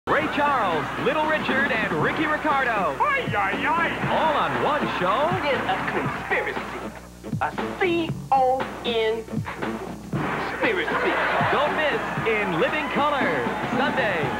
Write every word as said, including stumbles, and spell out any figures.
Ray Charles, Little Richard, and Ricky Ricardo. Ay, ay, ay. All on one show? It's a conspiracy. A C O N conspiracy. Don't miss In Living Color, Sunday,